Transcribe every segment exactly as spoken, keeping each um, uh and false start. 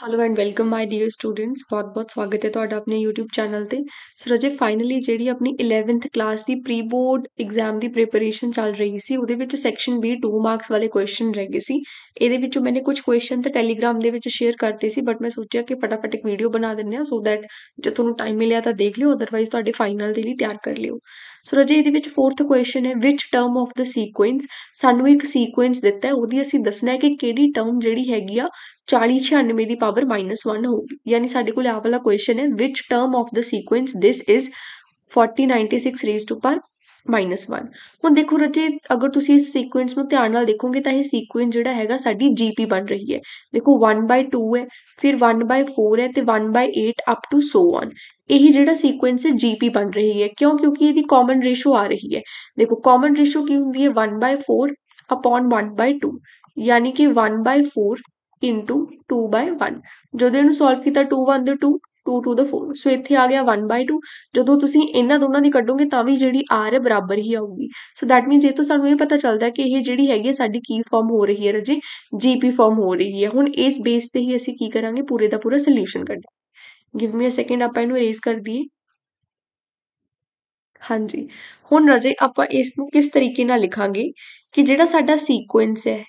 Hello and welcome my dear students. ਬਹੁਤ-ਬਹੁਤ ਸਵਾਗਤ ਹੈ ਤੁਹਾਡਾ ਆਪਣੇ YouTube ਚੈਨਲ ਤੇ। ਸੋ ਰਾਜੇ ਫਾਈਨਲੀ ਜਿਹੜੀ ਆਪਣੀ ਇਲੈਵਨਥ ਕਲਾਸ ਦੀ ਪ੍ਰੀ ਬੋਰਡ ਐਗਜ਼ਾਮ ਦੀ ਪ੍ਰੀਪਰੇਸ਼ਨ ਚੱਲ ਰਹੀ ਸੀ, ਉਹਦੇ ਵਿੱਚ ਸੈਕਸ਼ਨ ਬੀ ਟੂ ਮਾਰਕਸ ਵਾਲੇ ਕੁਐਸਚਨ ਰਹਿ ਗਏ ਸੀ। ਇਹਦੇ ਵਿੱਚੋਂ ਮੈंने ਕੁਝ ਕੁਐਸਚਨ ਤਾਂ ਟੈਲੀਗ੍ਰਾਮ ਦੇ ਵਿੱਚ ਸ਼ੇਅਰ ਕਰਤੇ ਸੀ, ਬਟ ਮੈਂ ਸੋਚਿਆ ਕਿ ਫਟਾਫਟ ਇੱਕ ਵੀਡੀਓ ਬਣਾ ਦਿੰਦੇ ਆ ਸੋ ਦੈਟ ਜੇ ਤੁਹਾਨੂੰ ਟਾਈਮ ਮਿਲਿਆ ਤਾਂ ਦੇਖ ਲਿਓ, ਅਦਰਵਾਈਜ਼ ਤੁਹਾਡੇ ਫਾਈਨਲ ਦੇ ਲਈ ਤਿਆਰ ਕਰ ਲਿਓ। ਸੋ ਰਾਜੇ ਇਹਦੇ ਵਿੱਚ ਫੋਰਥ ਕੁਐਸਚਨ ਹੈ, which term of the sequence. ਸਾਨੂੰ ਇੱਕ ਸੀਕੁਐਂਸ ਦਿੱਤਾ ਹੈ, ਉਹਦੀ ਅਸੀਂ ਦੱਸਣਾ ਹੈ ਕਿ ਕਿਹੜੀ ਟਰਮ ਜਿਹੜੀ ਹੈਗੀ ਆ ਚਾਲੀ ਛਿਆਨਵੇਂ ਦੀ ਪਾਵਰ ਮਾਈਨਸ वन ਹੋਊਗੀ। ਯਾਨੀ ਸਾਡੇ ਕੋਲ ਆਹ ਵਾਲਾ ਕੁਐਸਚਨ ਹੈ, which term of the sequence this is forty ninety six raise to power minus one. ਹੁਣ ਦੇਖੋ ਰਾਜੇ, ਅਗਰ ਤੁਸੀਂ ਇਸ ਸੀਕੁਐਂਸ ਨੂੰ ਧਿਆਨ ਨਾਲ ਦੇਖੋਗੇ ਤਾਂ ਇਹ ਸੀਕੁਐਂਸ ਜਿਹੜਾ ਹੈਗਾ ਸਾਡੀ ਜੀਪੀ ਬਣ ਰਹੀ ਹੈ। ਦੇਖੋ वन बाय टू ਹੈ, ਫਿਰ वन बाय फोर ਹੈ ਤੇ one by eight up to so on. ਇਹ ਜਿਹੜਾ ਸੀਕੁਐਂਸ ਹੈ ਜੀਪੀ ਬਣ ਰਹੀ ਹੈ। ਕਿਉਂ? ਕਿਉਂਕਿ ਇਹਦੀ ਕਾਮਨ ਰੇਸ਼ੋ ਆ ਰਹੀ ਹੈ। ਦੇਖੋ ਕਾਮਨ ਰੇਸ਼ੋ ਕੀ ਹੁੰਦੀ ਹੈ, one by four upon one by two, यानी कि one by four into two by one. ਜਦੋਂ ਇਹਨੂੰ ਸੋਲਵ ਕੀਤਾ टू वन ਦੇ टू, टू टू ਦਾ फोर, ਸੋ ਇੱਥੇ ਆ ਗਿਆ वन बाय टू। ਜਦੋਂ ਤੁਸੀਂ ਇਹਨਾਂ ਦੋਨਾਂ ਦੀ ਕੱਢੋਗੇ ਤਾਂ ਵੀ ਜਿਹੜੀ ਆਰ ਹੈ ਬਰਾਬਰ ਹੀ ਆਊਗੀ। ਸੋ ਦੈਟ ਮੀਨਸ ਇਹ ਤੋਂ ਸਾਨੂੰ ਇਹ ਪਤਾ ਚੱਲਦਾ ਕਿ ਇਹ ਜਿਹੜੀ ਹੈਗੀ ਹੈ ਸਾਡੀ ਕੀ ਫਾਰਮ ਹੋ ਰਹੀ ਹੈ ਰਾਜੇ, ਜੀਪੀ ਫਾਰਮ ਹੋ ਰਹੀ ਹੈ। ਹੁਣ ਇਸ ਬੇਸ ਤੇ ਹੀ ਅਸੀਂ ਕੀ ਕਰਾਂਗੇ, ਪੂਰੇ ਦਾ ਪੂਰਾ ਸੋਲੂਸ਼ਨ ਕੱਢਾਂਗੇ। ਗਿਵ ਮੀ ਅ ਸੈਕਿੰਡ, ਆਪਾਂ ਇਹਨੂੰ ਇਰੇਜ਼ ਕਰ ਦਈਏ। ਹਾਂਜੀ, ਹੁਣ ਰਾਜੇ ਆਪਾਂ ਇਸ ਨੂੰ ਕਿਸ ਤਰੀਕੇ ਨਾਲ ਲਿਖਾਂਗੇ ਕਿ ਜਿਹੜਾ ਸਾਡਾ ਸੀਕੁਐਂਸ ਹੈ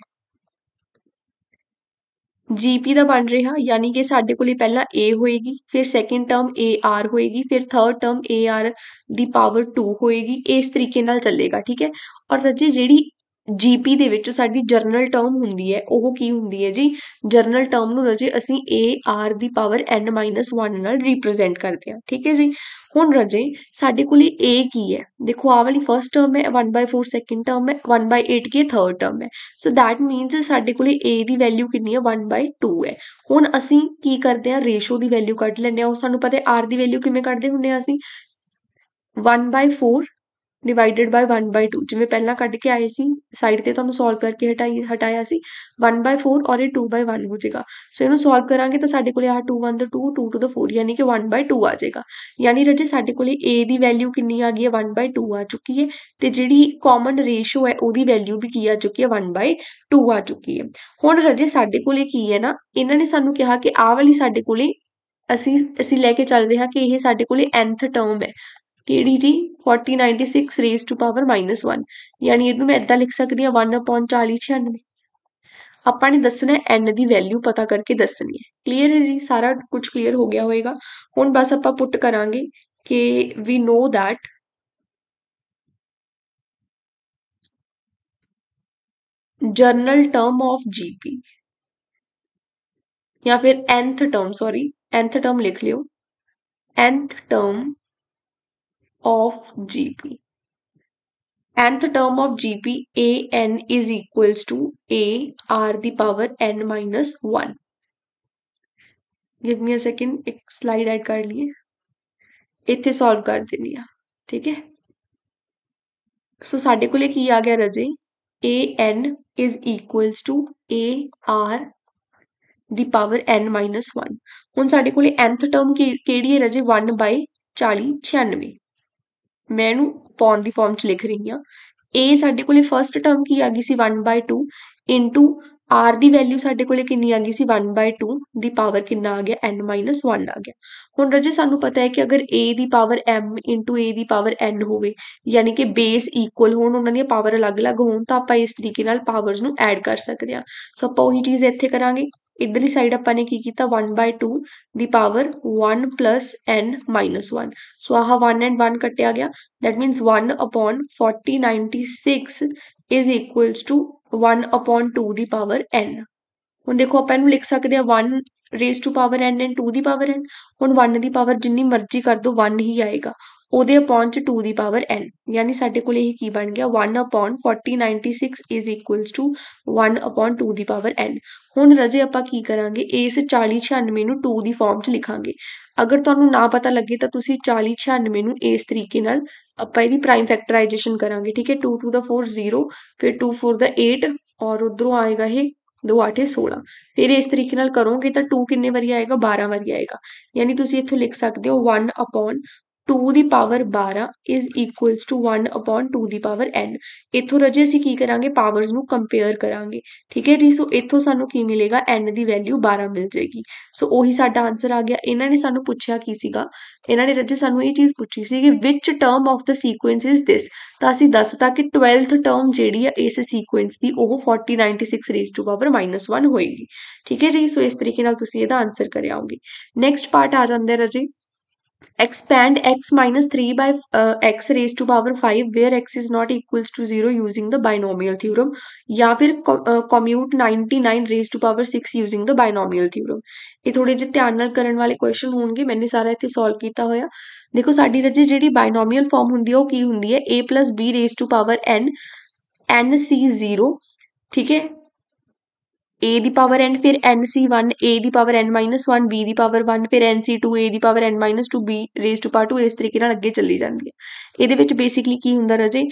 ਜੀਪੀ ਦਾ ਬਣ ਰਿਹਾ, ਯਾਨੀ ਕਿ ਸਾਡੇ ਕੋਲੇ ਪਹਿਲਾਂ A ਹੋਏਗੀ, ਫਿਰ ਸੈਕਿੰਡ ਟਰਮ A R ਹੋਏਗੀ, ਫਿਰ ਥਰਡ ਟਰਮ A R ਦੀ ਪਾਵਰ टू ਹੋਏਗੀ। ਇਸ ਤਰੀਕੇ ਨਾਲ ਚੱਲੇਗਾ, ਠੀਕ ਹੈ। ਔਰ ਰਾਜੇ ਜਿਹੜੀ ਜੀਪੀ ਦੇ ਵਿੱਚ ਸਾਡੀ ਜਰਨਲ ਟਰਮ ਹੁੰਦੀ ਹੈ, ਉਹ ਕੀ ਹੁੰਦੀ ਹੈ ਜੀ, ਜਰਨਲ ਟਰਮ ਨੂੰ ਰਾਜੇ ਅਸੀਂ A R ਦੀ ਪਾਵਰ n ਮਾਈਨਸ वन ਨਾਲ ਰਿਪਰੈਜ਼ੈਂਟ ਕਰਦੇ ਹਾਂ, ਠੀਕ ਹੈ ਜੀ। ਹੁਣ ਰਾਜੇ ਸਾਡੇ ਕੋਲੇ A ਕੀ ਹੈ, ਦੇਖੋ ਆਹ ਵਾਲੀ ਫਰਸਟ ਟਰਮ ਹੈ, one by four second term ਹੈ, वन बाय एट ਕੀ ਥਰਡ ਟਰਮ ਹੈ। ਸੋ ਦੈਟ ਮੀਨਸ ਸਾਡੇ ਕੋਲੇ A ਦੀ ਵੈਲਿਊ ਕਿੰਨੀ ਹੈ, वन बाय टू ਹੈ। ਹੁਣ ਅਸੀਂ ਕੀ ਕਰਦੇ ਹਾਂ, ਰੇਸ਼ੋ ਦੀ ਵੈਲਿਊ ਕੱਢ ਲੈਂਦੇ ਹਾਂ। ਉਹ ਸਾਨੂੰ ਪਤਾ ਹੈ R ਦੀ ਵੈਲਿਊ ਕਿਵੇਂ ਕੱਢਦੇ ਹੁੰਦੇ ਹਾਂ ਅਸੀਂ, one by four divided by one by two, ਜਿਵੇਂ ਪਹਿਲਾਂ ਕੱਢ ਕੇ ਆਏ ਸੀ, ਸਾਈਡ ਤੇ ਤੁਹਾਨੂੰ ਸੋਲਵ ਕਰਕੇ ਹਟਾਈ ਹਟਾਇਆ ਸੀ वन बाय फोर ਔਰ ਇਹ टू बाय वन ਹੋ ਜਾਏਗਾ। ਸੋ ਇਹਨੂੰ ਸੋਲਵ ਕਰਾਂਗੇ ਤਾਂ ਸਾਡੇ ਕੋਲੇ ਆ टू वन ਦਾ टू, टू टू ਦਾ फोर, ਯਾਨੀ ਕਿ वन बाय टू ਆ ਜਾਏਗਾ। ਯਾਨੀ ਰਾਜੇ ਸਾਡੇ ਕੋਲੇ A ਦੀ ਵੈਲਿਊ ਕਿੰਨੀ ਆ ਗਈ ਹੈ, वन बाय टू ਆ ਚੁੱਕੀ ਹੈ, ਤੇ ਜਿਹੜੀ ਕਾਮਨ ਰੇਸ਼ੋ ਹੈ ਉਹਦੀ ਵੈਲਿਊ ਵੀ ਕੀ ਆ ਚੁੱਕੀ ਹੈ, वन बाय टू ਆ ਚੁੱਕੀ ਹੈ। ਹੁਣ ਰਾਜੇ ਸਾਡੇ ਕੋਲੇ ਕੀ ਹੈ ਨਾ, ਇਹਨਾਂ ਨੇ ਸਾਨੂੰ ਕਿਹਾ ਕਿ ਆਹ ਵਾਲੀ ਸਾਡੇ ਕੋਲੇ ਅਸੀਂ ਅਸੀਂ ਲੈ ਕੇ ਚੱਲ ਰਹੇ ਹਾਂ ਕਿ ਇਹ ਸਾਡੇ ਕੋਲੇ nth ਟਰਮ ਹੈ, ਕਿਹੜੀ ਜੀ, forty ninety six raise to power minus one. यानी ਇਹਨੂੰ ਮੈਂ ਇਦਾਂ ਲਿਖ ਸਕਦੀ ਹਾਂ वन अपॉन चाली छियानवे। ਆਪਾਂ ਨੇ ਦੱਸਣਾ ਹੈ n ਦੀ ਵੈਲਿਊ ਪਤਾ ਕਰਕੇ ਦੱਸਣੀ ਹੈ। ਕਲੀਅਰ ਹੈ ਜੀ, ਸਾਰਾ ਕੁਝ ਕਲੀਅਰ ਹੋ ਗਿਆ ਹੋਏਗਾ। ਹੁਣ ਬਸ ਆਪਾਂ ਪੁੱਟ ਕਰਾਂਗੇ ਕਿ we know that general term of GP, या फिर nth term, sorry nth term लिख लियो, nth term of GP, nth term of G P A n is equals to A R the power n minus one. Give me a second, एक slide add कर लिए, इत्थे solve कर देनी है, ठीक है। सो साडे कोले की आ गया राजे, A n is equals to A R the power n minus one. हुण साडे कोले nth term केड़ी है राजे, वन by चाली छियानवे। मैं इहनूं अपॉन दी फॉर्म च लिख रही हाँ। ए साडे कोले फर्स्ट टर्म की आ गई सी one by two into R दी वैल्यू साडे कोले किन्नी आ गई सी वन बाय टू दी पावर किन्ना आ गया, एन माइनस वन आ गया। हुण राजे सानू पता है कि अगर ए दी पावर एम इंटू ए दी पावर एन होवे, यानी कि बेस इक्वल होण, उन्हां दी पावर अलग अलग होण, तां आपां इस तरीके नाल पावर्स नू ऐड कर सकदे हां। सो आपां ओही चीज़ इत्थे करांगे। इधरली साइड आपां ने की कीता, वन बाय टू दी power one plus N minus one. So आह वन एंड वन कट्टिया गया, that means one upon forty ninety six is equals to one upon two दी पावर n। ਹੁਣ ਦੇਖੋ ਆਪਾਂ ਇਹਨੂੰ ਲਿਖ ਸਕਦੇ ਹਾਂ one raise to power n and two दी पावर n। ਹੁਣ वन ਦੀ ਪਾਵਰ ਜਿੰਨੀ ਮਰਜ਼ੀ ਕਰ ਦੋ वन ਹੀ ਆਏਗਾ, ਉਹਦੇ ਅਪॉन ਚ टू ਦੀ ਪਾਵਰ n, ਯਾਨੀ ਸਾਡੇ ਕੋਲ ਇਹ ਕੀ ਬਣ ਗਿਆ, one upon forty ninety six is equals to one upon two ਦੀ ਪਾਵਰ n। ਹੁਣ ਰਾਜੇ ਆਪਾਂ ਕੀ ਕਰਾਂਗੇ, ਇਸ चाली छियानवे ਨੂੰ टू ਦੀ ਫਾਰਮ ਚ ਲਿਖਾਂਗੇ। ਅਗਰ ਤੁਹਾਨੂੰ ਨਾ ਪਤਾ ਲੱਗੇ ਤਾਂ ਤੁਸੀਂ चाली छियानवे ਨੂੰ ਇਸ ਤਰੀਕੇ ਨਾਲ ਆਪਾਂ ਇਹਦੀ ਪ੍ਰਾਈਮ ਫੈਕਟਰਾਈजेशन ਕਰਾਂਗੇ, ठीक है। टू टू ਦਾ फोर जीरो, फिर टू फोर ਦਾ एट, और उधरों आएगा ये दो आठे सोलह। फिर इस तरीके नाल करोगे तो टू किन्ने वारी आएगा, बारह वारी आएगा। यानी तुसी इत्थों लिख सकते हो वन अपॉन टू दी पावर बारह is equals to one upon two दी पावर एन। इत्थों रजे असीं की करांगे पावर्स नूं कंपेयर करांगे, ठीक है जी। सो इत्थों सानूं की मिलेगा एन दी वैल्यू बारह मिल जाएगी। सो ਉਹੀ ਸਾਡਾ आंसर आ गया। इन्हां ने सानूं पुछया की सीगा, इन्हां ने रजे सानूं ਇਹ चीज़ पुछी सी कि which term of the sequence is this. ਤਾਂ ਅਸੀਂ ਦੱਸਤਾ ਕਿ ट्वेल्थ टर्म ਜਿਹੜੀ ਆ ਇਸ सीक्वेंस ਦੀ ਉਹ forty ninety six raise to power minus one होएगी, ठीक है जी। सो इस तरीके ਨਾਲ ਤੁਸੀਂ ਇਹਦਾ आंसर कर आओगे। नैक्सट पार्ट आ जांदा है रजे, expand x minus three by uh, x raised to power five where x is not equals to zero using the binomial theorem, या फिर commute ninety-nine raised to power six using the binomial theorem। ਇਹ ਥੋੜੇ ਜਿਹੇ ਧਿਆਨ ਨਾਲ ਕਰਨ ਵਾਲੇ question ਹੋਣਗੇ, मैंने सारा ਇੱਥੇ सॉल्व ਕੀਤਾ ਹੋਇਆ। देखो साडी रजे ਜਿਹੜੀ ਬਾਈਨੋਮੀਅਲ ਫਾਰਮ ਹੁੰਦੀ ਹੈ ਉਹ ਕੀ ਹੁੰਦੀ ਹੈ, a plus b raised to power n n c zero, ठीक है। a ਦੀ ਪਾਵਰ n ਫਿਰ n c one, a ਦੀ power n minus one, b ਦੀ ਪਾਵਰ one, ਫਿਰ n c two, a ਦੀ power n minus two, b raised to power two, ਇਸ ਤਰੀਕੇ ਨਾਲ ਅੱਗੇ ਚੱਲੀ ਜਾਂਦੀ ਹੈ। ਇਹਦੇ ਵਿੱਚ ਬੇਸਿਕਲੀ ਕੀ ਹੁੰਦਾ ਰਾਜੇ,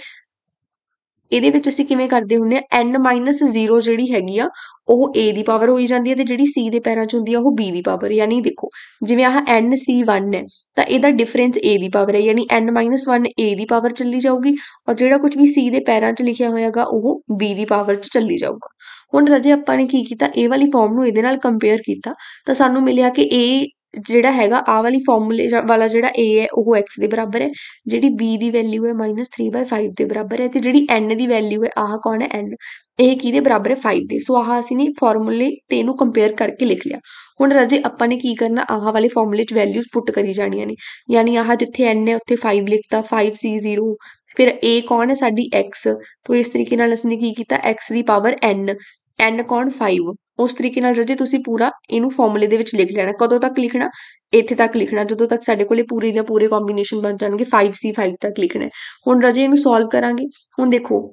ਇਹਦੇ ਵਿੱਚ ਅਸੀਂ ਕਿਵੇਂ ਕਰਦੇ ਹੁੰਦੇ ਆ, n ਮਾਈਨਸ ਜ਼ੀਰੋ ਜਿਹੜੀ ਹੈਗੀ ਆ ਉਹ a ਦੀ ਪਾਵਰ ਹੋਈ ਜਾਂਦੀ ਹੈ ਤੇ ਜਿਹੜੀ c ਦੇ ਪੈਰਾਂ 'ਚ ਹੁੰਦੀ ਆ ਉਹ b ਦੀ ਪਾਵਰ। ਯਾਨੀ ਦੇਖੋ ਜਿਵੇਂ ਆਹ n c one ਹੈ ਤਾਂ ਇਹਦਾ ਡਿਫਰੈਂਸ a ਦੀ ਪਾਵਰ ਹੈ, ਯਾਨੀ n ਮਾਈਨਸ one a ਦੀ ਪਾਵਰ ਚੱਲੀ ਜਾਊਗੀ ਔਰ ਜਿਹੜਾ ਕੁਝ ਵੀ c ਦੇ ਪੈਰਾਂ 'ਚ ਲਿਖਿਆ ਹੋਇਆਗਾ ਉਹ b ਦੀ ਪਾਵਰ 'ਚ ਚੱਲੀ ਜਾਊਗਾ। ਹੁਣ ਰਾਜੇ ਆਪਾਂ ਨੇ ਕੀ ਕੀਤਾ, ਇਹ ਵਾਲੀ ਫਾਰਮ ਨੂੰ ਇਹਦੇ ਨਾਲ ਕੰਪੇਅਰ ਕੀਤਾ ਤਾਂ ਸਾਨੂੰ ਮਿਲਿਆ ਕਿ a ਜਿਹੜਾ ਹੈਗਾ ਆਹ ਵਾਲੀ ਫਾਰਮੂਲੇ ਵਾਲਾ ਜਿਹੜਾ a ਹੈ ਉਹ x ਦੇ ਬਰਾਬਰ ਹੈ, ਜਿਹੜੀ b ਦੀ ਵੈਲਿਊ ਹੈ ਮਾਈਨਸ ਥ्री ਬਾਈ फाइव ਦੇ ਬਰਾਬਰ ਹੈ ਤੇ ਜਿਹੜੀ n ਦੀ ਵੈਲਿਊ ਹੈ ਆਹ ਕੌਣ ਹੈ n, ਇਹ ਕਿਹਦੇ ਬਰਾਬਰ ਹੈ फाइव ਦੇ। ਸੋ ਆਹ ਅਸੀਂ ਨੇ ਫਾਰਮੂਲੇ ਤੇ ਇਹਨੂੰ ਕੰਪੇਅਰ ਕਰਕੇ ਲਿਖ ਲਿਆ। ਹੁਣ ਰਾਜੇ ਆਪਾਂ ਨੇ ਕੀ ਕਰਨਾ, ਆਹ ਵਾਲੇ ਫਾਰਮੂਲੇ 'ਚ ਵੈਲਿਊਜ਼ ਪੁੱਟ ਕਰੀ ਜਾਣੀਆਂ ਨੇ, ਯਾਨੀ ਆਹ ਜਿੱਥੇ n ਹੈ ਉੱਥੇ फाइव ਲਿਖਤਾ, फाइव c zero, ਫਿਰ a ਕੌਣ ਹੈ ਸਾਡੀ x, तो ਇਸ ਤਰੀਕੇ ਨਾਲ ਅਸੀਂ ਨੇ ਕੀ ਕੀਤਾ x ਦੀ ਪਾਵਰ n, n ਕੌਣ फाइव। ਉਸ ਤਰੀਕੇ ਨਾਲ ਰਾਜੇ ਤੁਸੀਂ ਪੂਰਾ ਇਹਨੂੰ ਫਾਰਮੂਲੇ ਦੇ ਵਿੱਚ ਲਿਖ ਲੈਣਾ। ਕਦੋਂ ਤੱਕ ਲਿਖਣਾ, ਇੱਥੇ ਤੱਕ ਲਿਖਣਾ ਜਦੋਂ ਤੱਕ ਸਾਡੇ ਕੋਲੇ ਪੂਰੇ ਦੇ ਪੂਰੇ ਕੰਬੀਨੇਸ਼ਨ ਬਣ ਜਾਣਗੇ, फाइव c फाइव ਤੱਕ ਲਿਖਣਾ। ਹੁਣ ਰਾਜੇ ਇਹਨੂੰ ਸੋਲਵ ਕਰਾਂਗੇ। ਹੁਣ ਦੇਖੋ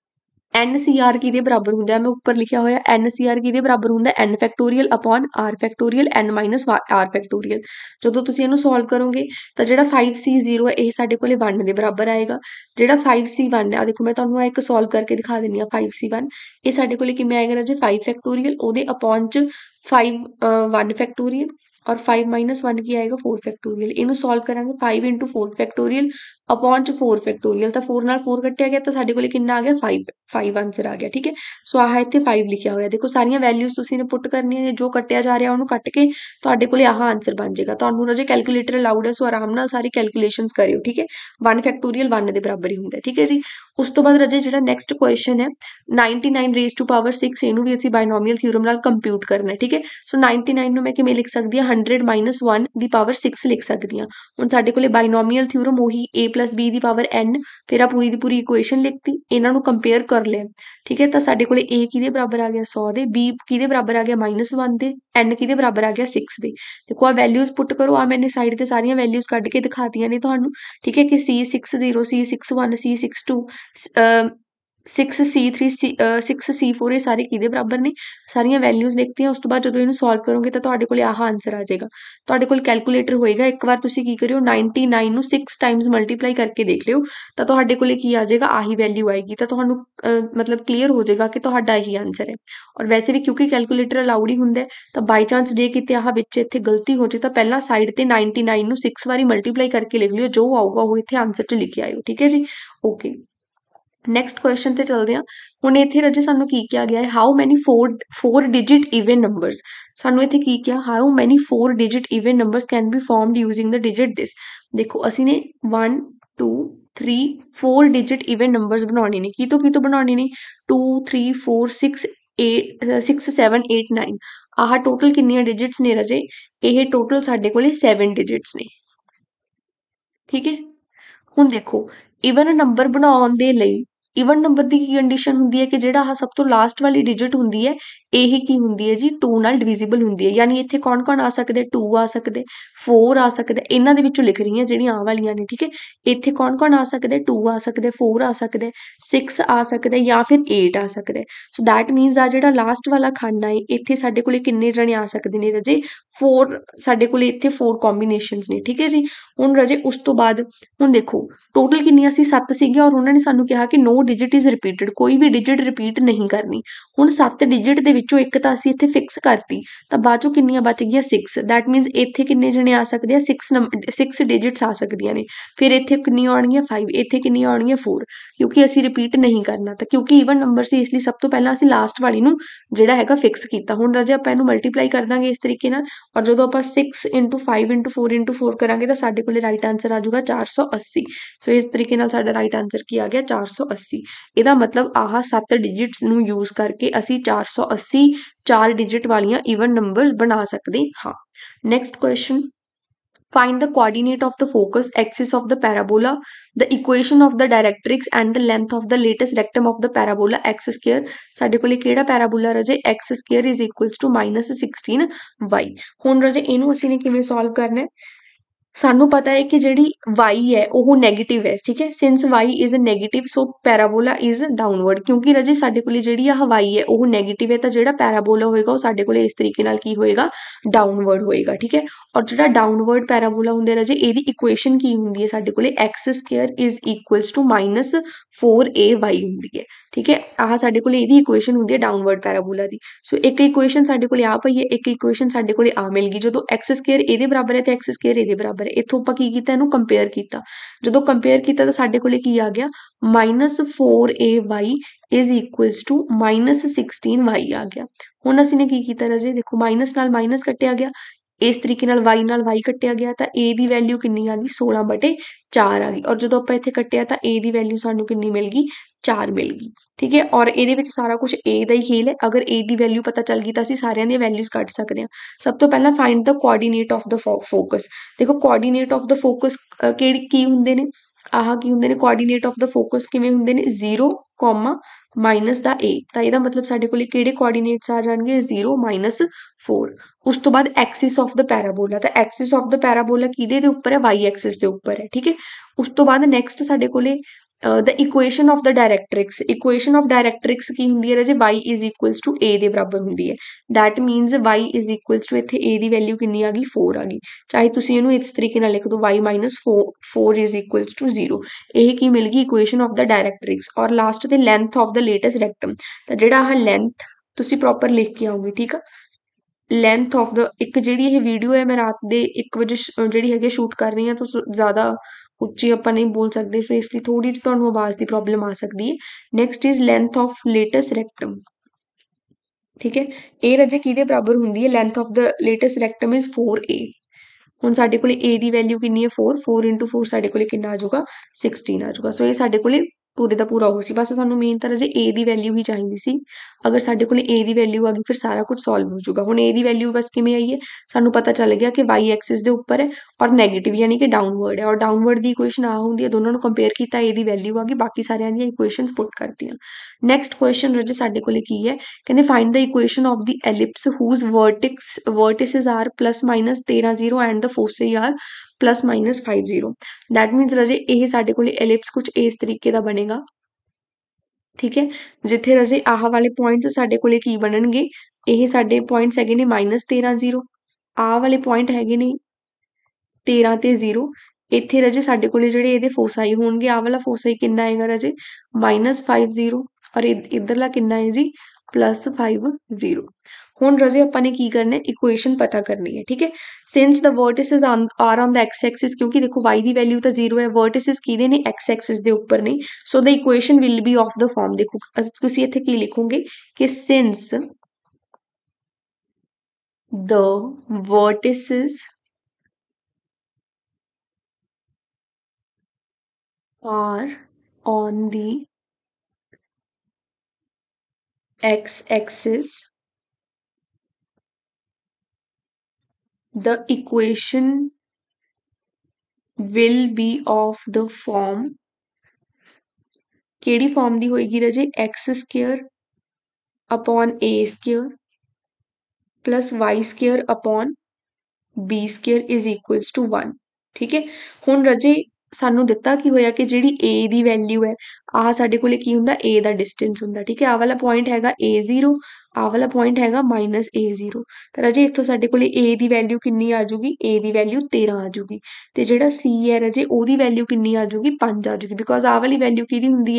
n c r ਕਿਹਦੇ ਬਰਾਬਰ ਹੁੰਦਾ ਹੈ, ਮੈਂ ਉੱਪਰ ਲਿਖਿਆ ਹੋਇਆ n c r ਕਿਹਦੇ ਬਰਾਬਰ ਹੁੰਦਾ ਹੈ, n factorial upon r factorial n minus r factorial. ਜਦੋਂ ਤੁਸੀਂ ਇਹਨੂੰ ਸੋਲਵ ਕਰੋਗੇ ਤਾਂ ਜਿਹੜਾ फाइव c zero ਹੈ ਇਹ ਸਾਡੇ ਕੋਲੇ वन ਦੇ ਬਰਾਬਰ ਆਏਗਾ, ਜਿਹੜਾ फाइव c वन ਹੈ ਆ ਦੇਖੋ ਮੈਂ ਤੁਹਾਨੂੰ ਆ ਇੱਕ ਸੋਲਵ ਕਰਕੇ ਦਿਖਾ ਦਿੰਨੀ ਆ। फाइव c वन ਇਹ ਸਾਡੇ ਕੋਲੇ ਕਿਵੇਂ ਆਏਗਾ ਰਾਜੇ, फाइव ਫੈਕਟੋਰੀਅਲ ਉਹਦੇ ਅਪੋਨ 'ਚ फाइव वन ਫੈਕਟੋਰੀਅਲ और फाइव माइनस वन की आएगा फोर फैक्टोरियल। इनू सॉल्व करांगे five into four factorial upon च फोर फैक्टोरियल, तो फोर नाल फोर कट्टिया गया तो साडे कोले कितना आ गया फाइव, फाइव आंसर आ गया, ठीक है। सो आह इत्थे फाइव लिखिया होया, देखो सारियां वैल्यूज तुसीं ने पुट करनी है, जो कट्टिया जा रहा उहनूं कट के तुहाडे कोले आह आंसर बन जाएगा। तुहानूं राजे कैलकुलेटर अलाउड है, सो आराम नाल सारी कैलकुलेशनस करियो, ठीक है। वन फैक्टोरियल वन दे बराबर ही हुंदा है, ठीक है जी। उस तो बाद राजे जिहड़ा नैक्सट क्वेश्चन है ninety nine raise to power six, इहनूं भी असीं बाइनोमियल थ्योरम नाल कंप्यूट करना है, ठीक है। सो नाइनटी नाइन नूं मैं किवें लिख सकदी हां, हंड्रेड माइनस वन ਦੀ ਪਾਵਰ सिक्स ਲਿਖ ਸਕਦੀ ਹਾਂ। ਹੁਣ ਸਾਡੇ ਕੋਲੇ ਬਾਈਨੋਮੀਅਲ ਥਿਊਰਮ ਉਹੀ a plus b ਦੀ ਪਾਵਰ n, ਫਿਰ ਆ ਪੂਰੀ ਦੀ ਪੂਰੀ ਇਕੁਏਸ਼ਨ ਲਿਖਤੀ, ਇਹਨਾਂ ਨੂੰ ਕੰਪੇਅਰ ਕਰ ਲਿਆ, ਠੀਕ ਹੈ। ਤਾਂ ਸਾਡੇ ਕੋਲੇ a ਕਿਹਦੇ ਬਰਾਬਰ ਆ ਗਿਆ सौ ਦੇ, b ਕਿਹਦੇ ਬਰਾਬਰ ਆ ਗਿਆ ਮਾਈਨਸ वन ਦੇ, n ਕਿਹਦੇ ਬਰਾਬਰ ਆ ਗਿਆ सिक्स ਦੇ। ਦੇਖੋ ਆ ਵੈਲਿਊਜ਼ ਪੁੱਟ ਕਰੋ, ਆ ਮੈंने ਸਾਈਡ ਤੇ ਸਾਰੀਆਂ ਵੈਲਿਊਜ਼ ਕੱਢ ਕੇ ਦਿਖਾਤੀਆਂ ਨੇ ਤੁਹਾਨੂੰ, ਠੀਕ ਹੈ, ਕਿ c six zero, c six one, c six two, six c three, six c four, ਇਹ ਸਾਰੇ ਕਿਹਦੇ ਬਰਾਬਰ ਨੇ, ਸਾਰੀਆਂ ਵੈਲਿਊਜ਼ ਲਿਖਤੀਆਂ। ਉਸ ਤੋਂ ਬਾਅਦ ਜਦੋਂ ਇਹਨੂੰ ਸੋਲਵ ਕਰੋਗੇ ਤਾਂ ਤੁਹਾਡੇ ਕੋਲੇ ਆਹ ਆਂਸਰ ਆ ਜਾਏਗਾ। ਤੁਹਾਡੇ ਕੋਲ ਕੈਲਕੂਲੇਟਰ ਹੋਏਗਾ, ਇੱਕ ਵਾਰ ਤੁਸੀਂ ਕੀ ਕਰਿਓ नाइनटी नाइन ਨੂੰ सिक्स ਟਾਈਮਸ ਮਲਟੀਪਲਾਈ ਕਰਕੇ ਦੇਖ ਲਿਓ ਤਾਂ ਤੁਹਾਡੇ ਕੋਲੇ ਕੀ ਆ ਜਾਏਗਾ, ਆਹੀ ਵੈਲਿਊ ਆਏਗੀ। ਤਾਂ ਤੁਹਾਨੂੰ ਮਤਲਬ ਕਲੀਅਰ ਹੋ ਜਾਏਗਾ ਕਿ ਤੁਹਾਡਾ ਇਹੀ ਆਂਸਰ ਹੈ। ਔਰ ਵੈਸੇ ਵੀ ਕਿਉਂਕਿ ਕੈਲਕੂਲੇਟਰ ਅਲਾਉਡ ਹੀ ਹੁੰਦਾ ਤਾਂ ਬਾਈ ਚਾਂਸ ਜੇ ਕਿਤੇ ਆਹ ਵਿੱਚ ਇੱਥੇ ਗਲਤੀ ਹੋ ਜੇ ਤਾਂ ਪਹਿਲਾਂ ਸਾਈਡ ਤੇ नाइनटी नाइन ਨੂੰ सिक्स ਵਾਰੀ ਮਲਟੀਪਲਾਈ ਕਰਕੇ ਲਿਖ ਲਿਓ, ਜੋ ਆਊਗਾ ਉਹ ਇੱਥੇ ਆਂਸਰ 'ਚ ਲਿਖ ਆਇਓ, ਠੀਕ ਹੈ ਜੀ। ਓਕੇ, ਨੈਕਸਟ ਕੁਐਸਚਨ ਤੇ ਚਲਦੇ ਹਾਂ। ਹੁਣ ਇੱਥੇ ਰਾਜੇ ਸਾਨੂੰ ਕੀ ਕਿਹਾ ਗਿਆ ਹੈ, how many four four digit even numbers. ਸਾਨੂੰ ਇੱਥੇ ਕੀ ਕਿਹਾ, how many four digit even numbers can be formed using the digit this. ਦੇਖੋ ਅਸੀਂ ਨੇ one two three four digit even numbers ਬਣਾਉਣੇ ਨੇ, ਕੀ ਤੋਂ ਕੀ ਤੋਂ ਬਣਾਉਣੇ ਨੇ, two three four six eight six seven eight nine. ਆਹ ਟੋਟਲ ਕਿੰਨੀਆਂ ਡਿਜਿਟਸ ਨੇ ਰਾਜੇ, ਇਹ ਟੋਟਲ ਸਾਡੇ ਕੋਲੇ ਸੈਵਨ ਡਿਜਿਟਸ ਨੇ, ਠੀਕ ਹੈ। ਹੁਣ ਦੇਖੋ ਇਵਨ ਨੰਬਰ ਬਣਾਉਣ ਦੇ ਲਈ ਇਵਨ ਨੰਬਰ ਦੀ ਕੀ ਕੰਡੀਸ਼ਨ ਹੁੰਦੀ ਹੈ ਕਿ ਜਿਹੜਾ ਆਹ ਸਭ ਤੋਂ ਲਾਸਟ ਵਾਲੀ ਡਿਜਿਟ ਹੁੰਦੀ ਹੈ ਇਹ ਕੀ ਹੁੰਦੀ ਹੈ ਜੀ, टू ਨਾਲ ਡਿਵੀਜ਼ੀਬਲ ਹੁੰਦੀ ਹੈ। ਯਾਨੀ ਇੱਥੇ ਕੌਣ ਕੌਣ ਆ ਸਕਦੇ, टू ਆ ਸਕਦੇ, फोर ਆ ਸਕਦੇ, ਇਹਨਾਂ ਦੇ ਵਿੱਚੋਂ ਲਿਖ ਰਹੀ ਹਾਂ ਜਿਹੜੀਆਂ ਆ ਵਾਲੀਆਂ ਨੇ, ਠੀਕ ਹੈ। ਇੱਥੇ ਕੌਣ ਕੌਣ ਆ ਸਕਦੇ, टू ਆ ਸਕਦੇ, फोर ਆ ਸਕਦੇ, सिक्स ਆ ਸਕਦੇ ਜਾਂ ਫਿਰ एट ਆ ਸਕਦੇ। ਸੋ ਦੈਟ ਮੀਨਸ ਆ ਜਿਹੜਾ ਲਾਸਟ ਵਾਲਾ ਖਾਨਾ ਹੈ ਇੱਥੇ ਸਾਡੇ ਕੋਲੇ ਕਿੰਨੇ ਜਣੇ ਆ ਸਕਦੇ ਨੇ ਰਾਜੇ, फोर। ਸਾਡੇ ਕੋਲੇ ਇੱਥੇ फोर ਕੰਬੀਨੇਸ਼ਨਸ ਨੇ, ਠੀਕ ਹੈ ਜੀ। ਹੁਣ ਰਾਜੇ ਉਸ ਤੋਂ ਬਾਅਦ ਹੁਣ ਦੇਖੋ ਟੋਟਲ ਕਿੰਨੀਆਂ ਸੀ, ਸੱਤ ਸੀਗੀਆਂ ਔਰ ਉਹਨਾਂ ਨੇ ਸਾਨੂੰ ਕਿਹਾ ਕਿ नो डिजिट इज रिपीटेड, कोई भी डिजिट रिपीट नहीं करनी। हुण सत्त डिजिट दे विचों एक तां असीं इत्थे फिक्स करती, तां बाਅद चों किन्नियां बच गईयां सिक्स। दैट मीनस इत्थे किन्ने जणे आ सकदे आ, सिक्स नंबर सिक्स डिजिट्स आ सकदियां ने। फिर इत्थे किन्नियां आउणगीਆਂ फाइव, इत्थे किन्नियां आउणगीਆਂ फोर, क्योंकि असीं रिपीट नहीं करना। तां क्योंकि ईवन नंबर सी इसलिए सब तो पहलां असीं लास्ट वाली नूं जिहड़ा हैगा फिक्स कीता। हुण राजे आपां इहनूं मल्टीप्लाई कर दांगे इस तरीके नाल, और जदों आपां six into five into four into four करांगे तां साडे कोले राइट आंसर आ जाऊगा चार सौ अस्सी। सो इस तरीके नाल साडा राइट आंसर की आ गया चार सौ अस्सी। ਇਹਦਾ मतलब ਆਹ ਸੱਤ डिजिट्स ਨੂੰ यूज़ करके ਅਸੀਂ चार सौ अस्सी चार डिजिट वालियां ਈਵਨ ਨੰਬਰਸ बना सकते हाँ। Next question, find the coordinate of the focus axis of the parabola, the equation of the directrix and the length of the latest rectum of the parabola x square। ਸਾਡੇ ਕੋਲੇ ਕਿਹੜਾ ਪੈਰਾਬੋਲਾ ਰਾਜੇ x square is equals to minus sixteen y। ਹੁਣ ਰਾਜੇ ਇਹਨੂੰ ਅਸੀਂ ਨੇ ਕਿਵੇਂ ਸੋਲਵ ਕਰਨਾ ਹੈ? ਸਾਨੂੰ ਪਤਾ ਹੈ ਕਿ ਜਿਹੜੀ y ਹੈ ਉਹ ਨੈਗੇਟਿਵ ਹੈ, ਠੀਕ ਹੈ। Since y is negative so parabola is downward. ਕਿਉਂਕਿ ਰਾਜੇ ਸਾਡੇ ਕੋਲੇ ਜਿਹੜੀ ਆਹ y ਹੈ ਉਹ ਨੈਗੇਟਿਵ ਹੈ, ਤਾਂ ਜਿਹੜਾ ਪੈਰਾਬੋਲਾ ਹੋਏਗਾ ਉਹ ਸਾਡੇ ਕੋਲੇ ਇਸ ਤਰੀਕੇ ਨਾਲ ਕੀ ਹੋਏਗਾ, ਡਾਊਨਵਰਡ ਹੋਏਗਾ, ਠੀਕ ਹੈ। ਔਰ ਜਿਹੜਾ ਡਾਊਨਵਰਡ ਪੈਰਾਬੋਲਾ ਹੁੰਦਾ ਰਾਜੇ ਇਹਦੀ ਇਕੁਏਸ਼ਨ ਕੀ ਹੁੰਦੀ ਹੈ ਸਾਡੇ ਕੋਲੇ, x square is equals to minus four A Y ਹੁੰਦੀ ਹੈ, ਠੀਕ ਹੈ। ਆਹ ਸਾਡੇ ਕੋਲੇ ਇਹਦੀ ਇਕੁਏਸ਼ਨ ਹੁੰਦੀ ਹੈ ਡਾਊਨਵਰਡ ਪੈਰਾਬੋਲਾ ਦੀ। ਸੋ ਇੱਕ ਇਕੁਏਸ਼ਨ ਸਾਡੇ ਕੋਲੇ ਆ ਪਈ ਹੈ, ਇੱਕ ਇਕੁਏਸ਼ਨ ਸਾਡੇ ਕੋਲੇ ਆ ਮਿਲ ਗਈ। ਜਦੋਂ x ਸਕੁਅਰ ਇਹਦੇ ਬਰਾਬਰ ਹੈ ਤੇ x ਸਕੁਅਰ ਇਹਦੇ ਬਰਾਬਰ ਹੈ, ਇੱਥੋਂ ਆਪਾਂ ਕੀ ਕੀਤਾ, ਇਹਨੂੰ ਕੰਪੇਅਰ ਕੀਤਾ। ਜਦੋਂ ਕੰਪੇਅਰ ਕੀਤਾ ਤਾਂ ਸਾਡੇ ਕੋਲੇ ਕੀ ਆ ਗਿਆ, minus four A Y is equals to minus sixteen Y आ गया। ਹੁਣ ਅਸੀਂ ਨੇ ਕੀ ਕੀਤਾ ਰਾਜੇ, ਦੇਖੋ ਮਾਈਨਸ ਨਾਲ ਮਾਈਨਸ ਕੱਟਿਆ ਗਿਆ, ਇਸ ਤਰੀਕੇ ਨਾਲ y ਨਾਲ y ਕੱਟਿਆ ਗਿਆ, ਤਾਂ a ਦੀ ਵੈਲਿਊ ਕਿੰਨੀ ਆ ਗਈ, सोलह बटे चार ਆ ਗਈ। ਔਰ ਜਦੋਂ ਆਪਾਂ ਇੱਥੇ ਕੱਟਿਆ ਤਾਂ a ਦੀ ਵੈਲਿਊ ਸਾਨੂੰ ਕਿੰਨੀ ਮਿਲ ਗਈ, चार ਮਿਲ ਗਈ, ਠੀਕ ਹੈ। ਔਰ ਇਹਦੇ ਵਿੱਚ ਸਾਰਾ ਕੁਝ a ਦਾ ਹੀ ਖੇਲ ਹੈ। ਅਗਰ a ਦੀ ਵੈਲਿਊ ਪਤਾ ਚੱਲ ਗਈ ਤਾਂ ਅਸੀਂ ਸਾਰਿਆਂ ਦੀਆਂ ਵੈਲਿਊਜ਼ ਕੱਢ ਸਕਦੇ ਹਾਂ। ਸਭ ਤੋਂ ਪਹਿਲਾਂ find the coordinate of the focus. ਦੇਖੋ ਕੋਆਰਡੀਨੇਟ ਆਫ ਦਾ ਫੋਕਸ ਕਿਹੜੀ ਕੀ ਹੁੰਦੇ ਨੇ, ਆਹ ਕੀ ਹੁੰਦੇ ਨੇ, ਕੋਆਰਡੀਨੇਟ ਆਫ ਦਾ ਫੋਕਸ ਕਿਵੇਂ ਹੁੰਦੇ ਨੇ, ਜ਼ੀਰੋ ਕੋਮਾ ਮਾਈਨਸ ਦਾ a। ਤਾਂ ਇਹਦਾ ਮਤਲਬ ਸਾਡੇ ਕੋਲੇ ਕਿਹੜੇ ਕੋਆਰਡੀਨੇਟਸ ਆ ਜਾਣਗੇ, ਜ਼ੀਰੋ ਮਾਈਨਸ फोर। ਉਸ ਤੋਂ ਬਾਅਦ ਐਕਸਿਸ ਆਫ ਦਾ ਪੈਰਾਬੋਲਾ, ਤਾਂ ਐਕਸਿਸ ਆਫ ਦਾ ਪੈਰਾਬੋਲਾ ਕਿਹਦੇ ਦੇ ਉੱਪਰ ਹੈ, ਵਾਈ ਐਕਸਿਸ ਦੇ ਉੱਪਰ ਹੈ, ਠੀਕ ਹੈ। ਉਸ ਤੋਂ ਬਾਅਦ ਨੈਕਸਟ ਸਾਡੇ ਕੋਲੇ the equation of the directrix. Equation of directrix ਕੀ ਹੁੰਦੀ ਹੈ ਰਾਜੇ, y is equals to a ਦੇ ਬਰਾਬਰ ਹੁੰਦੀ ਹੈ। That means y is equals to ਇੱਥੇ a ਦੀ ਵੈਲਿਊ ਕਿੰਨੀ ਆ ਗਈ, फोर ਆ ਗਈ। ਚਾਹੇ ਤੁਸੀਂ ਇਹਨੂੰ ਇਸ ਤਰੀਕੇ ਨਾਲ ਲਿਖ ਦਿਓ, y minus four is equals to zero. ਇਹ ਕੀ ਮਿਲ ਗਈ, ਇਕੁਏਸ਼ਨ ਆਫ ਦਾ ਡਾਇਰੈਕਟ੍ਰਿਕਸ। ਔਰ ਲਾਸਟ ਤੇ length of the latus rectum, ਤਾਂ ਜਿਹੜਾ ਆਹ ਲੈਂਥ ਤੁਸੀਂ ਪ੍ਰੋਪਰ ਲਿਖ ਕੇ ਆਓਗੇ, ਠੀਕ ਆ। ਲੈਂਥ ਆਫ ਦਾ, ਇੱਕ ਜਿਹੜੀ ਇਹ ਵੀਡੀਓ ਹੈ ਮੈਂ ਰਾਤ ਦੇ ਇੱਕ ਵਜੇ ਜਿਹੜੀ ਹੈਗੀ ਸ਼ੂਟ ਕਰ ਰਹੀ ਹਾਂ, ਤਾਂ ਜ਼ਿਆਦਾ ਉੱਚੀ ਆਪਾਂ ਨਹੀਂ ਬੋਲ ਸਕਦੇ, ਸੋ ਇਸ ਲਈ ਥੋੜੀ ਜਿਹੀ ਤੁਹਾਨੂੰ ਆਵਾਜ਼ ਦੀ ਪ੍ਰੋਬਲਮ ਆ ਸਕਦੀ ਹੈ। Next is length of latus rectum, ਠੀਕ ਹੈ। ਇਹ ਰਾਜੇ ਕਿਹਦੇ ਬਰਾਬਰ ਹੁੰਦੀ ਹੈ, length of the latus rectum is four A. ਹੁਣ ਸਾਡੇ ਕੋਲੇ a ਦੀ ਵੈਲਿਊ ਕਿੰਨੀ ਹੈ, फोर, फोर ਇੰਟੂ फोर ਸਾਡੇ ਕੋਲੇ ਕਿੰਨਾ ਆ ਜਾਊਗਾ, सिक्सटीन ਆ ਜਾਊਗਾ। ਸੋ ਇਹ ਸਾਡੇ ਕੋਲੇ ਪੂਰੇ ਦਾ ਪੂਰਾ ਉਹ ਸੀ। ਬਸ ਸਾਨੂੰ ਮੇਨ ਤਾਂ ਰਾਜੇ a ਦੀ ਵੈਲਿਊ ਹੀ ਚਾਹੀਦੀ ਸੀ। ਅਗਰ ਸਾਡੇ ਕੋਲੇ a ਦੀ ਵੈਲਿਊ ਆ ਗਈ ਫਿਰ ਸਾਰਾ ਕੁਝ ਸੋਲਵ ਹੋ ਜਾਊਗਾ। ਹੁਣ a ਦੀ ਵੈਲਿਊ ਬਸ ਕਿਵੇਂ ਆਈ ਹੈ, ਸਾਨੂੰ ਪਤਾ ਚੱਲ ਗਿਆ ਕਿ y ਐਕਸਿਸ ਦੇ ਉੱਪਰ ਹੈ ਔਰ ਨੈਗੇਟਿਵ ਯਾਨੀ ਕਿ ਡਾਊਨਵਰਡ ਹੈ। ਔਰ ਡਾਊਨਵਰਡ ਦੀ ਇਕੁਏਸ਼ਨ ਆ ਹੁੰਦੀ ਹੈ, ਦੋਨਾਂ ਨੂੰ ਕੰਪੇਅਰ ਕੀਤਾ, a ਦੀ ਵੈਲਿਊ ਆ ਗਈ, ਬਾਕੀ ਸਾਰਿਆਂ ਦੀਆਂ ਇਕੁਏਸ਼ਨਸ ਪੁੱਟ ਕਰਤੀਆਂ। ਨੈਕਸਟ ਕੁਐਸਚਨ ਰਾਜੇ ਸਾਡੇ ਕੋਲੇ ਕੀ ਹੈ, ਕਹਿੰਦੇ find the equation of the ellipse whose vertex vertices are plus minus तेरह zero and the foci are plus minus five zero. That means राजे ਇਹ ਸਾਡੇ ਕੋਲੇ ਐਲਿਪਸ ਕੁਝ ਇਸ ਤਰੀਕੇ ਦਾ ਬਣੇਗਾ, ਠੀਕ ਹੈ। ਜਿੱਥੇ ਰਾਜੇ ਆਹ ਵਾਲੇ ਪੁਆਇੰਟਸ ਸਾਡੇ ਕੋਲੇ ਕੀ ਬਣਨਗੇ, ਇਹ ਸਾਡੇ ਪੁਆਇੰਟਸ ਹੈਗੇ ਨੇ ਮਾਈਨਸ तेरह जीरो, ਆਹ ਵਾਲੇ ਪੁਆਇੰਟ ਹੈਗੇ ਨੇ तेरह ਤੇ ਜ਼ੀਰੋ। ਇੱਥੇ ਰਾਜੇ ਸਾਡੇ ਕੋਲੇ ਜਿਹੜੇ ਇਹਦੇ ਫੋਸਾਈ ਹੋਣਗੇ, ਆਹ ਵਾਲਾ ਫੋਸਾਈ ਕਿੰਨਾ ਆਏਗਾ ਰਾਜੇ, ਮਾਈਨਸ फाइव जीरो, ਔਰ ਇਧਰਲਾ ਕਿੰਨਾ ਹੈ ਜੀ, प्लस फाइव जीरो। ਹੁਣ ਰਾਜੇ ਆਪਾਂ ਨੇ ਕੀ ਕਰਨਾ ਹੈ, ਇਕੁਏਸ਼ਨ ਪਤਾ ਕਰਨੀ ਹੈ, ਠੀਕ ਹੈ। Since the vertices are on the X axis, ਕਿਉਂਕਿ ਦੇਖੋ y ਦੀ ਵੈਲਿਊ ਤਾਂ ਜ਼ੀਰੋ ਹੈ, ਵਰਟਿਸਿਸ ਕਿਹਦੇ ਨੇ, ਐਕਸ ਐਕਸਿਸ ਦੇ ਉੱਪਰ ਨੇ। So the equation will be of the form, ਦੇਖੋ ਤੁਸੀਂ ਇੱਥੇ ਕੀ ਲਿਖੋਗੇ ਕਿ since the vertices are on the x-axis, the equation will be of the form, ਕਿਹੜੀ ਫਾਰਮ ਦੀ ਹੋਏਗੀ ਰਾਜੇ, x square upon a square plus y square upon b square is equals to one, ਠੀਕ ਹੈ। ਹੁਣ ਰਾਜੇ ਸਾਨੂੰ ਦਿੱਤਾ ਕੀ ਹੋਇਆ ਕਿ ਜਿਹੜੀ a ਦੀ ਵੈਲਿਊ ਹੈ, ਆਹ ਸਾਡੇ ਕੋਲੇ ਕੀ ਹੁੰਦਾ, a ਦਾ ਡਿਸਟੈਂਸ ਹੁੰਦਾ, ਠੀਕ ਹੈ। ਆਹ ਵਾਲਾ ਪੁਆਇੰਟ ਹੈਗਾ a ਜ਼ੀਰੋ, ਆਹ ਵਾਲਾ ਪੁਆਇੰਟ ਹੈਗਾ ਮਾਈਨਸ a ਜ਼ੀਰੋ। ਤਾਂ ਰਾਜੇ ਇੱਥੋਂ ਸਾਡੇ ਕੋਲੇ a ਦੀ ਵੈਲਿਊ ਕਿੰਨੀ ਆ ਜਾਊਗੀ, a ਦੀ ਵੈਲਿਊ तेरह ਆ ਜਾਊਗੀ, ਤੇ ਜਿਹੜਾ c ਹੈ ਰਾਜੇ ਉਹਦੀ ਵੈਲਿਊ ਕਿੰਨੀ ਆ ਜਾਊਗੀ, पाँच ਆ ਜਾਊਗੀ। ਬਿਕੋਜ਼ ਆਹ ਵਾਲੀ ਵੈਲਿਊ ਕਿਹਦੀ ਹੁੰਦੀ ਹੈ,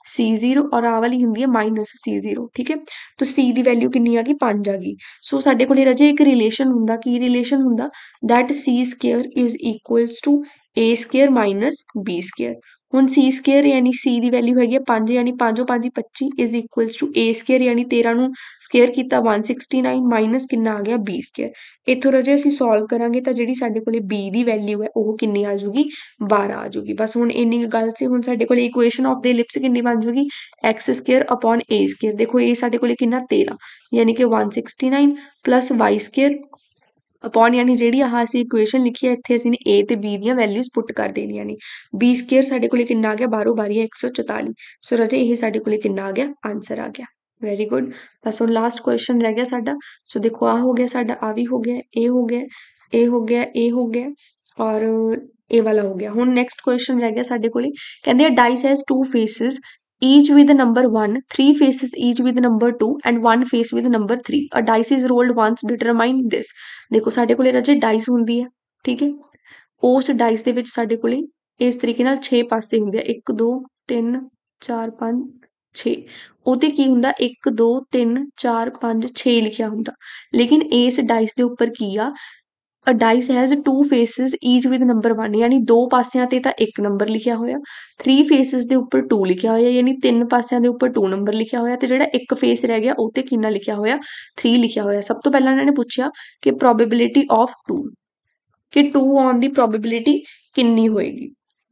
सी जीरो और आ वाली हुंदी है माइनस सी जीरो। ठीक है, तो सी दी वैल्यू कितनी आ गई पांच आ गई। सो साडे कोले राजे एक रिलेशन हुंदा, की रिलेशन हुंदा that C square is equals to A square minus B square. हुण सी स्केयर यानी सी दी वैल्यू हैगी पांच यानी पांचों पांच पच्ची is equals to A square यानी तेरह नूं स्केयर कीता वन सिक्सटी नाइन माइनस कितना आ गया बी स्केयर। इत्थों राजे असीं सॉल्व करांगे तां जिहड़ी साडे कोले बी दी वैल्यू है ओह कितनी आ जूगी बारह आ जूगी। बस हुण इन्नी कुं गल सी। हुण साडे कोले इक्वेशन ऑफ द इलिप्स कितनी बन जूगी X square upon A square. देखो ए साडे कोले कितना तेरह यानी कि one sixty nine plus Y square upon यानी ਜਿਹੜੀ ਆਹ ਅਸੀਂ ਇਕੁਏਸ਼ਨ ਲਿਖੀ ਹੈ ਇੱਥੇ ਅਸੀਂ ਨੇ a ਤੇ b ਦੀਆਂ ਵੈਲਿਊਜ਼ ਪੁੱਟ ਕਰ ਦੇਣੀਆਂ ਨੇ। b ਸਕੁਅਰ ਸਾਡੇ ਕੋਲੇ ਕਿੰਨਾ ਆ ਗਿਆ ਬਾਰੋਂ ਬਾਰੀ ਇੱਕ ਸੌ ਚੁਤਾਲੀ। ਸੋ ਰਾਜੇ ਇਹ ਸਾਡੇ ਕੋਲੇ ਕਿੰਨਾ ਆ ਗਿਆ ਆਨਸਰ ਆ ਗਿਆ। Very good. ਬਸ ਹੁਣ ਲਾਸਟ ਕੁਐਸਚਨ ਰਹਿ ਗਿਆ ਸਾਡਾ। ਸੋ ਦੇਖੋ ਆ ਹੋ ਗਿਆ ਸਾਡਾ ਆ ਵੀ ਹੋ ਗਿਆ ਇਹ ਹੋ ਗਿਆ ਇਹ ਹੋ ਗਿਆ ਇਹ ਹੋ ਗਿਆ ਔਰ ਇਹ ਵਾਲਾ ਹੋ ਗਿਆ। ਹੁਣ ਨੈਕਸਟ ਕੁਐਸਚਨ ਰਹਿ ਗਿਆ ਸਾਡੇ ਕੋਲੇ ਕਹਿੰਦੇ ਆ dice has two faces each with the number one, three faces each with the number two and one face with the number three. A dice is rolled once, determine this. देखो साडे कोले राजे dice हुंदी है ठीक है उस dice दे विच साडे कोले इस तरीके नाल छे पासे हुंदे आ एक दो तीन चार पांच छे ओते की हुंदा एक दो तीन चार पांच छे लिखिया हुंदा लेकिन इस डाइस दे उपर की आ a dice has two faces each with number one यानी दो पासियां ते तां एक नंबर लिखिया होया थ्री फेसिस दे उपर टू लिखिया होया यानी तीन पासियां दे उपर टू नंबर लिखिया होया ते जिहड़ा एक फेस रह गया ओते किन्ना लिखिया होया थ्री लिखिया होया। सब तो पहला इन्होंने पूछा कि प्रोबेबिलिटी ऑफ टू कि टू आउण दी प्रोबेबिलिटी किन्नी होएगी।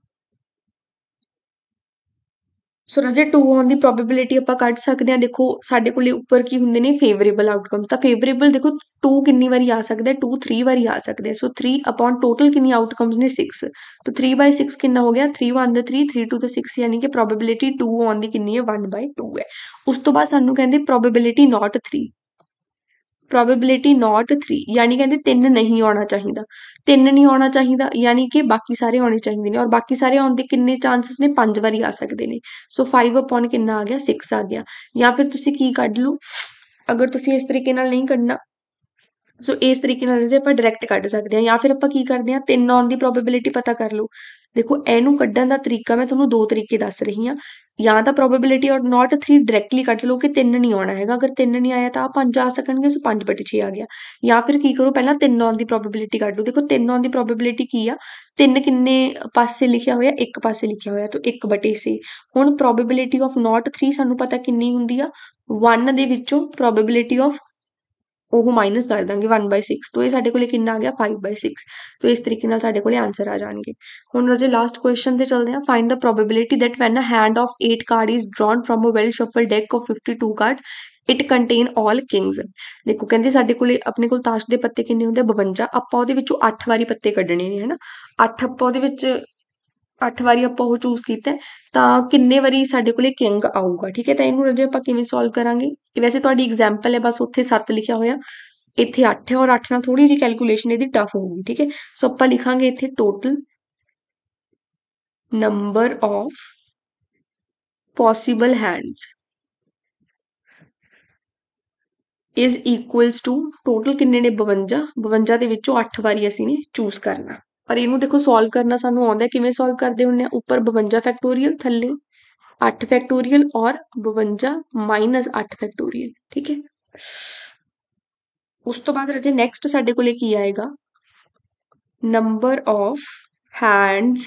सो राजे टू आउण दी प्रोबेबिलिटी आपां कढ सकदे हां। देखो साडे कोले उपर की हुंदे ने फेवरेबल आउटकम्स तां फेवरेबल देखो टू किन्नी वारी आ सकदा है टू थ्री वारी आ सकदा है। सो थ्री अपॉन टोटल किन्नी आउटकम्स ने सिक्स तो थ्री बाय सिक्स किन्ना हो गया three one the three three two the six यानी कि प्रोबेबिलिटी टू आउण दी किन्नी है वन बाय टू है। उस तो बाद सानू कहंदे probability not three probability not three यानी कहते तीन नहीं आना चाहिए तीन नहीं आना चाहिए यानी कि बाकी सारे आने चाहिए ने और बाकी सारे आने के किन्ने चांसेस ने पांच बारी आ सकते हैं। सो फाइव अपॉन कितना आ गया सिक्स आ गया या फिर तुसी की कढ लो अगर तुसी इस तरीके नाल नहीं कढना सो इस तरीके नाल जे आपां डायरैक्ट कढ सकते हैं या फिर आपां की करदे हां तीन आउण दी प्रोबेबिलिटी पता कर लो। देखो इहनूं कढण दा तरीका मैं तुहानूं दो तरीके दस रही हां या तां probability of not three directly कढ लो कि तीन नहीं आउणा हैगा अगर तीन नहीं आया तां पंज आ सकणगे सो पंज बटे छे आ गया या फिर की करो पहलां तीन आउण दी प्रोबेबिलिटी कढ लो। देखो तीन आउण दी प्रोबेबिलिटी की आ तीन किन्ने पासे लिखिया होया एक पासे लिखिया होया तो एक बटे छे। हुण प्रोबेबिलिटी ऑफ नॉट थ्री सानूं पता किन्नी हुंदी आ वन दे विचों प्रोबेबिलिटी ऑफ ਉਹ ਮਾਈਨਸ ਕਰ ਦਾਂਗੇ वन बाय सिक्स तो ये ਸਾਡੇ ਕੋਲੇ ਕਿੰਨਾ ਆ ਗਿਆ फाइव बाय सिक्स तो इस तरीके ਨਾਲ ਸਾਡੇ ਕੋਲੇ ਆਨਸਰ ਆ ਜਾਣਗੇ। ਹੁਣ ਰਾਜੇ ਲਾਸਟ ਕੁਐਸਚਨ ਤੇ ਚੱਲਦੇ ਹਾਂ find the probability that when a hand of eight card is drawn from a well shuffle deck of fifty two cards it contain all kings. देखो ਕਹਿੰਦੇ ਸਾਡੇ ਕੋਲੇ ਆਪਣੇ ਕੋਲ ਤਾਸ਼ ਦੇ ਪੱਤੇ ਕਿੰਨੇ ਹੁੰਦੇ ਬਵੰਜਾ ਆਪਾਂ ਉਹਦੇ ਵਿੱਚੋਂ ਅੱਠ ਵਾਰੀ ਪੱਤੇ ਕੱਢਣੇ ਨੇ ਹਨਾ ਅੱਠ ਆਪਾਂ ਉਹਦੇ ਵਿੱਚ ਅੱਠ ਵਾਰੀ ਆਪਾਂ ਉਹ ਚੂਜ਼ ਕੀਤਾ ਤਾਂ ਕਿੰਨੇ ਵਾਰੀ ਸਾਡੇ ਕੋਲੇ ਕਿੰਗ ਆਊਗਾ ਠੀਕ ਹੈ। ਤਾਂ ਇਹਨੂੰ ਰਾਜੇ ਆਪਾਂ ਕਿਵੇਂ ਸੋਲਵ ਕਰਾਂਗੇ ਇਹ ਵੈਸੇ ਤੁਹਾਡੀ ਐਗਜ਼ਾਮਪਲ ਹੈ ਬਸ ਉੱਥੇ ਸੱਤ ਲਿਖਿਆ ਹੋਇਆ ਇੱਥੇ ਅੱਠ ਹੈ ਔਰ ਅੱਠ ਨਾਲ ਥੋੜੀ ਜਿਹੀ ਕੈਲਕੂਲੇਸ਼ਨ ਇਹਦੀ ਟਫ ਹੋਊਗੀ ਠੀਕ ਹੈ। ਸੋ ਆਪਾਂ ਲਿਖਾਂਗੇ ਇੱਥੇ total number of possible hands is equals to total किन्ने ने बवंजा बवंजा ਦੇ ਵਿੱਚੋਂ ਅੱਠ ਵਾਰੀ ਅਸੀਂ ਨੇ ਚੂਜ਼ ਕਰਨਾ ਪਰ ਇਹਨੂੰ ਦੇਖੋ ਸੋਲਵ ਕਰਨਾ ਸਾਨੂੰ ਆਉਂਦਾ ਕਿਵੇਂ ਸੋਲਵ ਕਰਦੇ ਹੁੰਨੇ ਆ ਉੱਪਰ ਬਵੰਜਾ ਫੈਕਟੋਰੀਅਲ ਥੱਲੇ ਅੱਠ फैक्टोरियल और बवंजा माइनस ਅੱਠ फैक्टोरियल ठीक है। उस तो बाद राजे नैक्सट साडे कोले की आएगा number of hands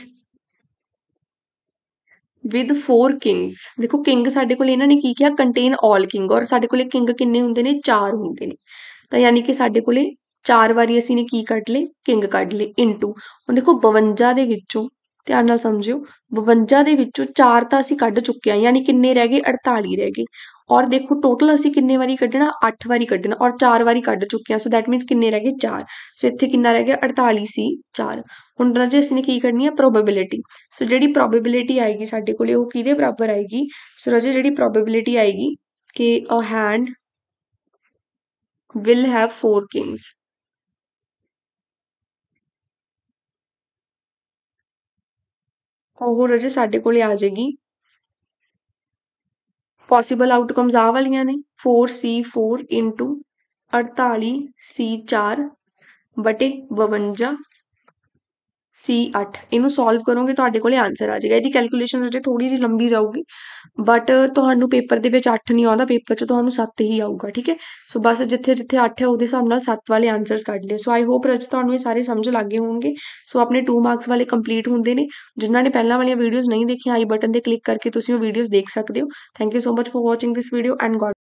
with four kings. देखो किंग साडे कोले इन्हां ने की किया कंटेन ऑल किंग और साडे कोले किंग किन्ने हुंदे ने चार हुंदे ने तां यानी कि साडे कोले चार वारी ਅਸੀਂ ਨੇ ਕੀ ਕੱਢ ਲੇ ਕਿੰਗ ਕੱਢ ਲੇ ਇਨटू ਹੁਣ देखो बवंजा ਦੇ ਵਿੱਚੋਂ ਧਿਆਨ ਨਾਲ ਸਮਝਿਓ बवंजा ਦੇ ਵਿੱਚੋਂ ਚਾਰ ਤਾਂ ਅਸੀਂ ਕੱਢ ਚੁੱਕੇ ਆ यानी ਕਿੰਨੇ ਰਹਿ ਗਏ अड़ताली ਰਹਿ ਗਏ और देखो टोटल ਅਸੀਂ ਕਿੰਨੇ ਵਾਰੀ ਕੱਢਣਾ ਅੱਠ ਵਾਰੀ ਕੱਢਣਾ और चार ਵਾਰੀ ਕੱਢ ਚੁੱਕੇ ਆ सो दैट मीनस ਕਿੰਨੇ ਰਹਿ ਗਏ ਚਾਰ सो ਇੱਥੇ ਕਿੰਨਾ ਰਹਿ ਗਿਆ अड़ताली ਸੀ ਚਾਰ। ਹੁਣ ਰਾਜੇ ਅਸੀਂ ਨੇ ਕੀ ਕਰਨੀ ਹੈ ਪ੍ਰੋਬੇਬਿਲਿਟੀ ਸੋ ਜਿਹੜੀ ਪ੍ਰੋਬੇਬਿਲਿਟੀ ਆਏਗੀ ਸਾਡੇ ਕੋਲੇ ਉਹ ਕਿਹਦੇ ਬਰਾਬਰ ਆਏਗੀ ਸੋ ਰਾਜੇ ਜਿਹੜੀ ਪ੍ਰੋਬੇਬਿਲਿਟੀ ਆਏਗੀ ਕਿ a hand will have four kings ਉਹ ਰਾਜੇ ਸਾਡੇ ਕੋਲੇ ਆ ਜਾਏਗੀ पॉसिबल आउटकम्स आ वालियां ने फोर सी फोर इंटू अड़ताली सी चार बटे बवंजा ਸੀ ਅੱਠ ਇਹਨੂੰ ਸੋਲਵ ਕਰੋਗੇ ਤੁਹਾਡੇ ਕੋਲੇ ਆਂਸਰ ਆ ਜਾਏਗਾ। ਇਹਦੀ ਕੈਲਕੂਲੇਸ਼ਨ ਅਜੇ ਥੋੜੀ ਜਿਹੀ ਲੰਬੀ ਜਾਊਗੀ, ਬਟ ਤੁਹਾਨੂੰ ਪੇਪਰ ਦੇ ਵਿੱਚ ਅੱਠ ਨਹੀਂ ਆਉਂਦਾ, ਪੇਪਰ 'ਚ ਤੁਹਾਨੂੰ ਸੱਤ ਹੀ ਆਊਗਾ। ਠੀਕ ਹੈ, ਸੋ ਬਸ ਜਿੱਥੇ ਜਿੱਥੇ ਅੱਠ ਹੈ ਉਹਦੇ ਹਿਸਾਬ ਨਾਲ ਸੱਤ ਵਾਲੇ ਆਂਸਰਸ ਕੱਢ ਲਿਓ। ਸੋ ਆਈ ਹੋਪ ਅੱਜ ਤੁਹਾਨੂੰ ਇਹ ਸਾਰੇ ਸਮਝ ਲੱਗ ਗਏ ਹੋਣਗੇ। ਸੋ ਆਪਣੇ ਟੂ ਮਾਰਕਸ ਵਾਲੇ ਕੰਪਲੀਟ ਹੁੰਦੇ ਨੇ। ਜਿਨ੍ਹਾਂ ਨੇ ਪਹਿਲਾਂ ਵਾਲੀਆਂ ਵੀਡੀਓਜ਼ ਨਹੀਂ ਦੇਖੀਆਂ, ਆਈ ਬਟਨ 'ਤੇ ਕਲਿੱਕ ਕਰਕੇ ਤੁਸੀਂ ਉਹ ਵੀਡੀਓਜ਼ ਦੇਖ ਸਕਦੇ ਹੋ। Thank you so much for watching this video and god